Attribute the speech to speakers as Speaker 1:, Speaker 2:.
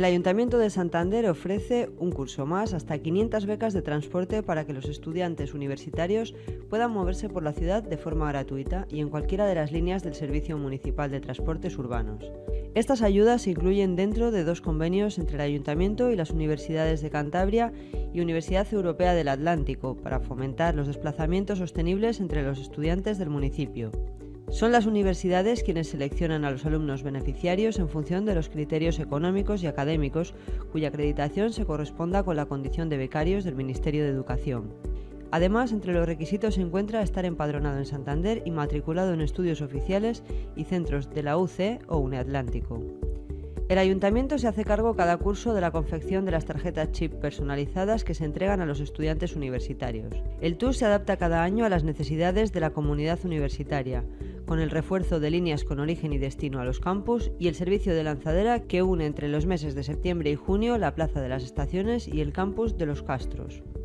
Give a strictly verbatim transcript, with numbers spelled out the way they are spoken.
Speaker 1: El Ayuntamiento de Santander ofrece un curso más, hasta quinientas becas de transporte para que los estudiantes universitarios puedan moverse por la ciudad de forma gratuita y en cualquiera de las líneas del Servicio Municipal de Transportes Urbanos. Estas ayudas se incluyen dentro de dos convenios entre el Ayuntamiento y las Universidades de Cantabria y Universidad Europea del Atlántico para fomentar los desplazamientos sostenibles entre los estudiantes del municipio. Son las universidades quienes seleccionan a los alumnos beneficiarios en función de los criterios económicos y académicos, cuya acreditación se corresponda con la condición de becarios del Ministerio de Educación. Además, entre los requisitos se encuentra estar empadronado en Santander y matriculado en estudios oficiales y centros de la U C o UNEAtlántico. El Ayuntamiento se hace cargo cada curso de la confección de las tarjetas chip personalizadas que se entregan a los estudiantes universitarios. El T U S se adapta cada año a las necesidades de la comunidad universitaria, con el refuerzo de líneas con origen y destino a los campus y el servicio de lanzadera que une entre los meses de septiembre y junio la Plaza de las Estaciones y el campus de Los Castros.